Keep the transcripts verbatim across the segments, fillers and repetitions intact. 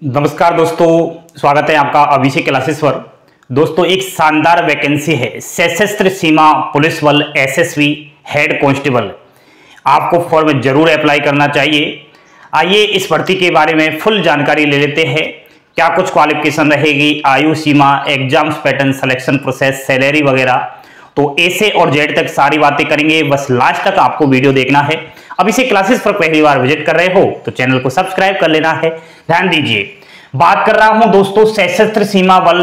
नमस्कार दोस्तों, स्वागत है आपका अभिषेक क्लासेस पर। दोस्तों, एक शानदार वैकेंसी है Sashastra Seema police Bal SSB head constable. आपको फॉर्म जरूर अप्लाई करना चाहिए। आइए इस भर्ती के बारे में फुल जानकारी ले लेते हैं। क्या कुछ क्वालिफिकेशन रहेगी, आयु सीमा, exams pattern, selection process, salary वगैरह, तो ए से और जेड तक सारी बातें करेंगे। बस लास्ट तक आपको वीडियो देखना है। अभिषेक क्लासेस पर पहली बार विजिट कर रहे हो तो चैनल को सब्सक्राइब कर लेना है। ध्यान दीजिए, बात कर रहा हूं दोस्तों सशस्त्र सीमा बल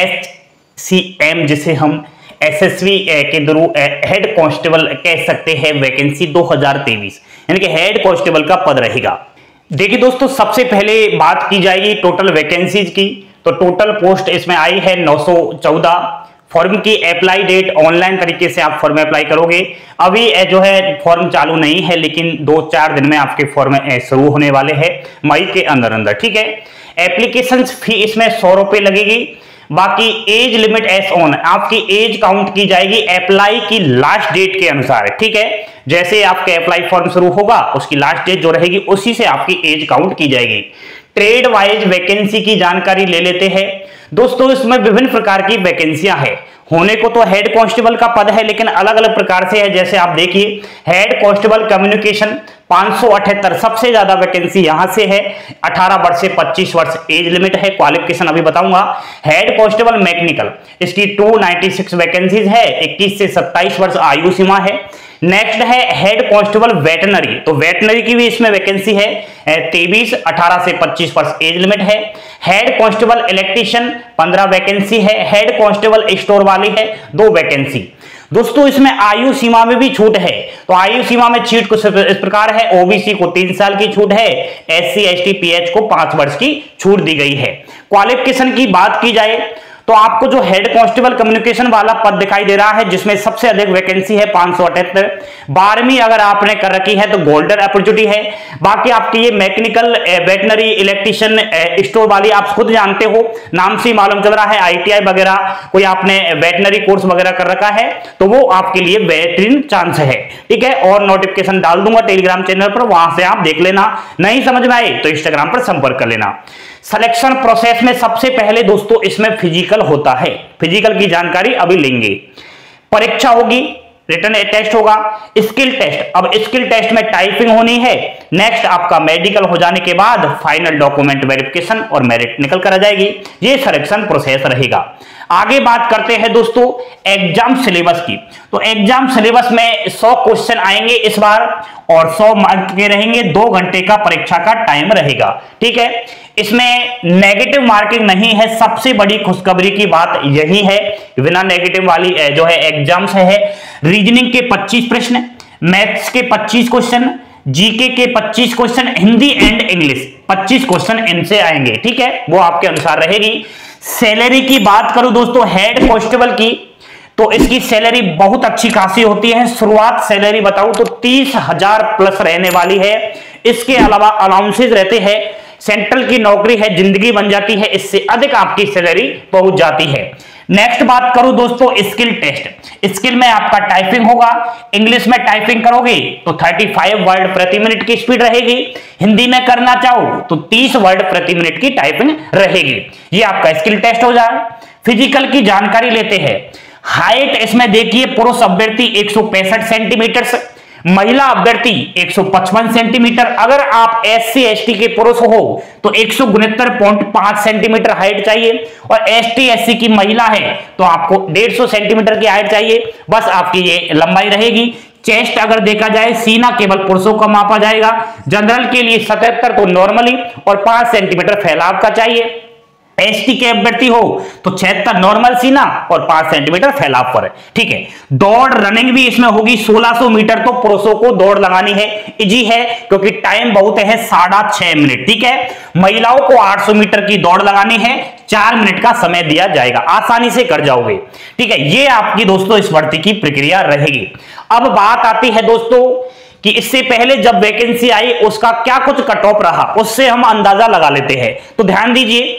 एचसीएम, जिसे हम एसएसबी के थ्रू हेड कांस्टेबल कह सकते हैं। वैकेंसी दो हज़ार तेईस यानी कि हेड कांस्टेबल का पद रहेगा। देखिए दोस्तों, सबसे पहले बात की जाएगी टोटल वैकेंसीज की। तो टोटल पोस्ट इसमें आई है नौ सौ चौदह। फॉर्म की अप्लाई डेट ऑनलाइन तरीके से आप फॉर्म अप्लाई करोगे। अभी जो है फॉर्म चालू नहीं है, लेकिन दो चार दिन में आपके फॉर्म शुरू होने वाले हैं मई के अंदर अंदर। ठीक है, एप्लीकेशन फी इसमें सौ रुपए लगेगी। बाकी एज लिमिट एस ऑन, आपकी एज काउंट की जाएगी अप्लाई की लास्ट डेट के अनुसार। ठीक है, जैसे आपके अप्लाई फॉर्म शुरू होगा उसकी लास्ट डेट जो रहेगी उसी से आपकी एज काउंट की जाएगी। ट्रेड वाइज वैकेंसी की जानकारी ले लेते हैं दोस्तों। इसमें विभिन्न प्रकार की वैकेंसियां हैं। होने को तो हेड कांस्टेबल का पद है, लेकिन अलग अलग प्रकार से है। जैसे आप देखिए, हेड कांस्टेबल कम्युनिकेशन पाँच सौ अठहत्तर सबसे ज्यादा वैकेंसी यहां से है। अठारह वर्ष से पच्चीस वर्ष एज लिमिट है। क्वालिफिकेशन अभी बताऊंगा। हेड कांस्टेबल मैकेनिकल, इसकी दो सौ छियानवे वैकेंसीज है। इक्कीस से सत्ताईस वर्ष आयु सीमा है। नेक्स्ट है हेड कांस्टेबल वेटनरी, तो वेटनरी की भी इसमें वैकेंसी है तेईस, अठारह से पच्चीस वर्ष एज लिमिट है। हेड कांस्टेबल इलेक्ट्रीशियन पंद्रह वैकेंसी है। हेड कांस्टेबल स्टोर वाली है दो वैकेंसी। दोस्तों, इसमें आयु सीमा में भी छूट है। तो आयु सीमा में छूट कुछ इस प्रकार है। ओबीसी को तीन साल की छूट है। एससी एसटी पीएच को पांच वर्ष की छूट दी गई है। क्वालिफिकेशन की बात की जाए तो आपको जो हेड कांस्टेबल कम्युनिकेशन वाला पद दिखाई दे रहा है, जिसमें सबसे अधिक वैकेंसी है पाँच सौ अठहत्तर। बारहवीं अगर आपने कर रखी है तो गोल्डन अपॉर्चुनिटी है। बाकी आपकी ये मैकेनिकल, वेटनरी, इलेक्ट्रीशियन, स्टोर वाली आप खुद जानते हो, नाम से मालूम चल रहा है। आईटीआई वगैरह कोई आपने वेटनरी कोर्स वगैरह कर रखा है तो वो आपके लिए बेहतरीन चांस है। ठीक है, और नोटिफिकेशन डाल दूंगा टेलीग्राम चैनल पर, वहां से आप देख लेना। नहीं समझ में आए तो इंस्टाग्राम पर संपर्क कर लेना। सिलेक्शन प्रोसेस में सबसे पहले दोस्तों इसमें फिजिकल होता है। फिजिकल की जानकारी अभी लेंगे। परीक्षा होगी, रिटन टेस्ट होगा, स्किल टेस्ट। अब स्किल टेस्ट में टाइपिंग होनी है। नेक्स्ट आपका मेडिकल हो जाने के बाद फाइनल डॉक्यूमेंट वेरिफिकेशन और मेरिट निकल कर आ जाएगी। ये सिलेक्शन प्रोसेस रहेगा। आगे बात करते हैं दोस्तों एग्जाम सिलेबस की। तो एग्जाम सिलेबस में सौ क्वेश्चन आएंगे इस बार और सौ मार्क के रहेंगे। दो घंटे का परीक्षा का टाइम रहेगा। ठीक है, इसमें नेगेटिव मार्किंग नहीं है। सबसे बड़ी खुशखबरी की बात यही है, बिना नेगेटिव वाली जो है एग्जाम्स है। रीजनिंग के पच्चीस प्रश्न, मैथ्स के पच्चीस क्वेश्चन, जीके के पच्चीस क्वेश्चन, हिंदी एंड इंग्लिश पच्चीस क्वेश्चन इनसे आएंगे। ठीक है, वो आपके अनुसार रहेगी। सैलरी की बात करूं दोस्तों हेड कांस्टेबल की, तो इसकी सैलरी बहुत अच्छी खासी होती है। शुरुआत सैलरी बताऊं तो तीस हजार प्लस रहने वाली है। इसके अलावा अलाउंसेस रहते हैं। सेंट्रल की नौकरी है, जिंदगी बन जाती है। इससे अधिक आपकी सैलरी पहुंच जाती है। नेक्स्ट बात करूं दोस्तों स्किल टेस्ट। स्किल में आपका टाइपिंग होगा। इंग्लिश में टाइपिंग करोगे तो पैंतीस वर्ड प्रति मिनट की स्पीड रहेगी। हिंदी में करना चाहो तो तीस वर्ड प्रति मिनट की टाइपिंग रहेगी। ये आपका स्किल टेस्ट हो जाए। फिजिकल की जानकारी लेते हैं। हाइट इसमें देखिए, पुरुष अभ्यर्थी एक सौ पैंसठ सेंटीमीटर, महिला अभ्यर्थी एक सौ पचपन सेंटीमीटर। अगर आप एससी एसटी के पुरुष हो तो एक सौ उनहत्तर पॉइंट पांच सेंटीमीटर हाइट चाहिए, और एसटी एससी की महिला है तो आपको डेढ़ सौ सेंटीमीटर की हाइट चाहिए। बस आपकी ये लंबाई रहेगी। चेस्ट अगर देखा जाए, सीना केवल पुरुषों का मापा जाएगा। जनरल के लिए सतहत्तर तो नॉर्मली और पांच सेंटीमीटर फैलाव का चाहिए। एसटी के अभ्यर्थी हो तो छिहत्तर नॉर्मल सीना और पांच सेंटीमीटर फैलाव पर है। ठीक है, दौड़ रनिंग भी इसमें होगी। सोलह सौ मीटर तो पुरुषों को दौड़ लगानी है। इजी है क्योंकि टाइम बहुत है, साढ़ा छह मिनट। ठीक है, महिलाओं को आठ सौ मीटर की दौड़ लगानी है, चार मिनट का समय दिया जाएगा, आसानी से कर जाओगे। ठीक है, ये आपकी दोस्तों इस भर्ती की प्रक्रिया रहेगी। अब बात आती है दोस्तों कि इससे पहले जब वैकेंसी आई उसका क्या कुछ कट ऑफ रहा, उससे हम अंदाजा लगा लेते हैं। तो ध्यान दीजिए,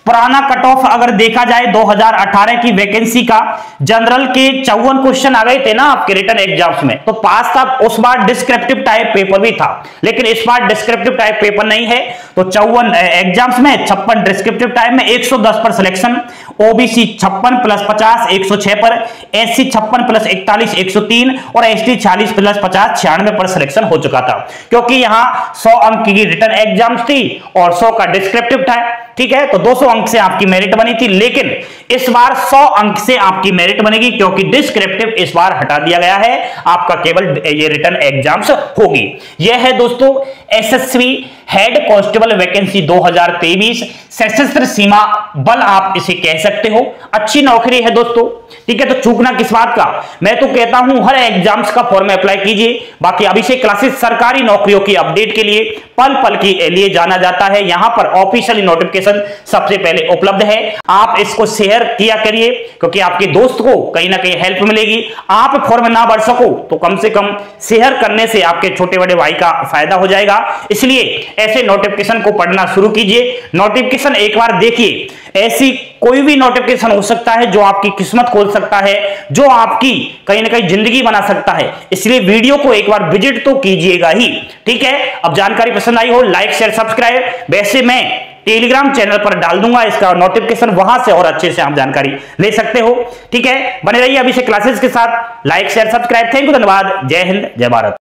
पुराना कट ऑफ अगर देखा जाए दो हज़ार अठारह की वैकेंसी का, जनरल के चौवन क्वेश्चन आ गए थे ना आपके रिटन एग्जाम्स में, तो पास था। उस बार डिस्क्रिप्टिव टाइप पेपर भी था, लेकिन इस बार डिस्क्रिप्टिव टाइप पेपर नहीं है। तो चौवन एग्जाम्स में छप्पन डिस्क्रिप्टिव टाइप में, एक सौ दस पर सिलेक्शन, ओबीसी छप्पन प्लस पचास एक सौ छह पर, एससी छप्पन प्लस इकतालीस एक सौ तीन और एसटी छियालीस प्लस पचास छियानवे पर सिलेक्शन हो चुका था, क्योंकि यहां सौ अंक की रिटन एग्जाम्स थी और सौ का डिस्क्रिप्टिव था। ठीक है, तो दो सौ अंक से आपकी मेरिट बनी थी, लेकिन इस बार सौ अंक से आपकी मेरिट बनेगी, क्योंकि डिस्क्रिप्टिव इस बार हटा दिया गया है, आपका केवल ये रिटन एग्जाम्स होगी। यह है दोस्तों एसएससी हेड कांस्टेबल वैकेंसी दो हज़ार तेईस, सशस्त्र सीमा बल आप इसे कह सकते हो। अच्छी नौकरी है दोस्तों, ठीक है। तो चूकना किस बात का, मैं तो कहता हूं हर एग्जाम्स का फॉर्म अप्लाई कीजिए। बाकी अभिषेक क्लासेस सरकारी नौकरियों की अपडेट के लिए पल पल के लिए जाना जाता है। यहां पर ऑफिशियल नोटिफिकेशन सबसे पहले उपलब्ध है, आप इसको शेयर किया करिए, क्योंकि आपके दोस्त को कहीं ना कहीं हेल्प मिलेगी। आप फॉर्म ना भर सको तो कम से कम शेयर करने से आपके छोटे बड़े भाई का फायदा हो जाएगा। इसलिए ऐसे नोटिफिकेशन को पढ़ना शुरू कीजिए। नोटिफिकेशन एक बार देखिए, ऐसी कोई भी नोटिफिकेशन हो सकता है जो आपकी किस्मत खोल सकता है, जो आपकी कहीं ना कहीं जिंदगी बना सकता है। इसलिए वीडियो को एक बार विजिट तो कीजिएगा ही, ठीक है। अब जानकारी पसंद आई हो, लाइक शेयर सब्सक्राइब। वैसे मैं टेलीग्राम चैनल पर डाल दूंगा इसका नोटिफिकेशन, वहां से और अच्छे से आप जानकारी ले सकते हो, ठीक है। बने रहिए अभिषेक क्लासेस के साथ। Like share subscribe. Thank you, धन्यवाद। जय हिंद, जय भारत।